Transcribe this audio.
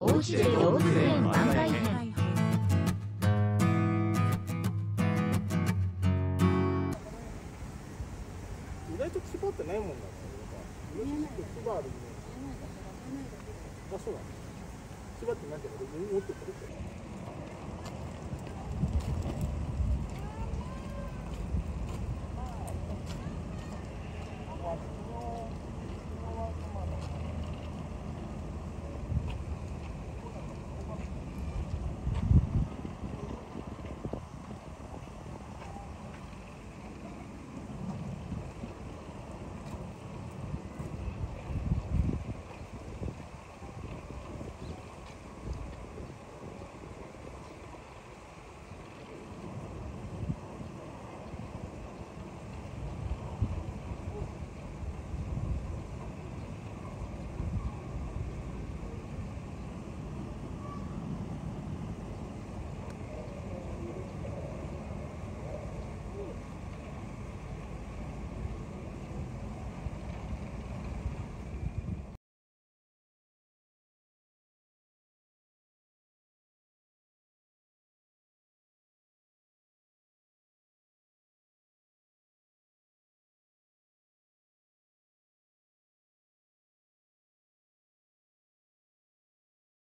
おうちで動物園番外編。 意外と牙ってないもんだね。意外と牙あるイメージ。あ、そうだね。牙ってないけど、持ってくるけど。